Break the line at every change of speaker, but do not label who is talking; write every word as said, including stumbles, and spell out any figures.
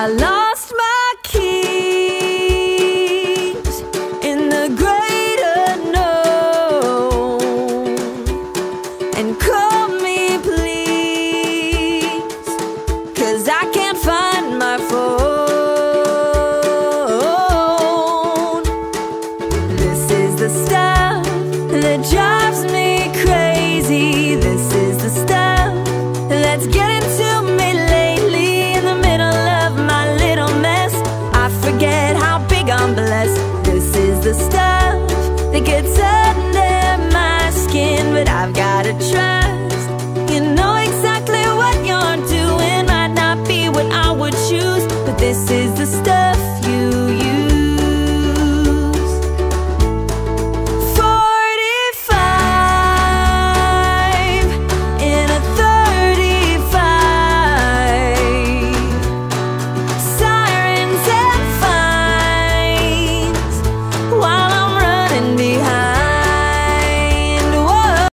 I lost my keys in the great unknown. And call me please, 'cause I can't find my phone. This is the stuff that just